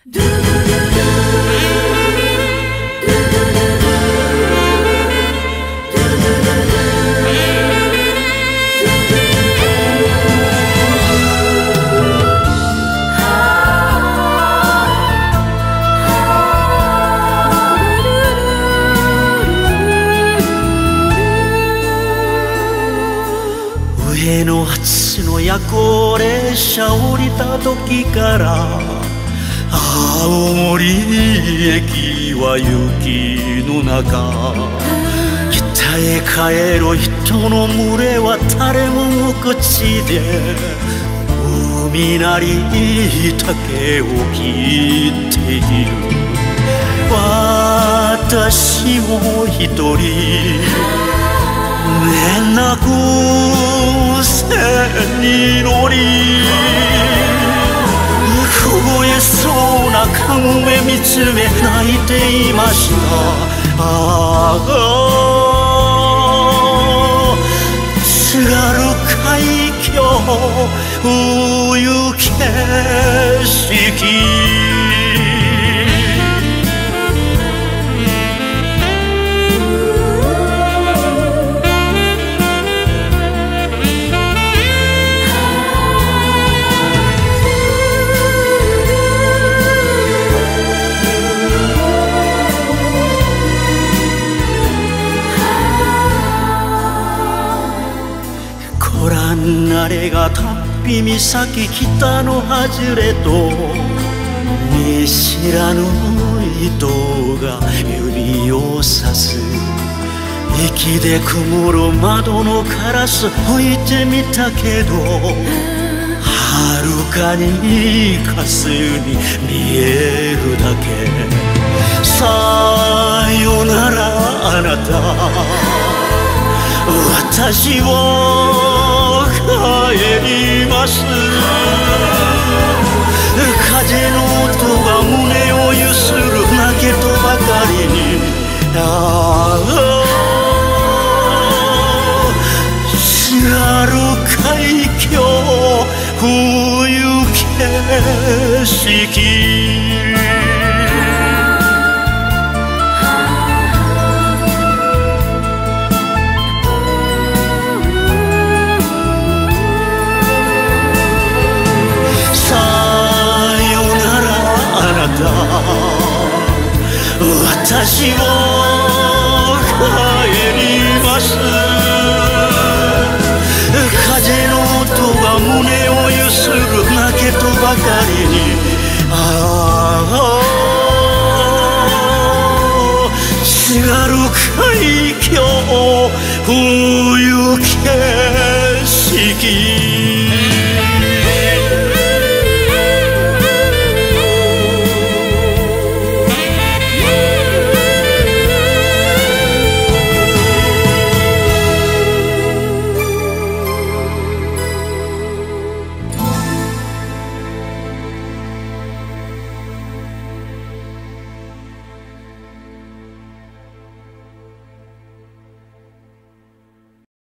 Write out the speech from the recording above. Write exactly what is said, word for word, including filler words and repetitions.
上野発の夜行列車降りた時から青森駅は雪の中、北へ帰る人の群れは誰も無口で海なり竹を切っている。私も一人寝なく線に乗り、凍えそうなカモメ見つめ泣いていました。ああ津軽海峡冬景色、あれがたっぴ岬北の外れと見知らぬ糸が指をさす。駅で曇る窓のカラス置いてみたけど、はるかにかすに見えるだけ。さよならあなた、私を帰ります。風の音が胸をゆする泣けとばかりに、ああ津軽海峡冬景色。私も帰ります。風の音が胸をゆする泣けとばかりに、ああ津軽海峡冬景色。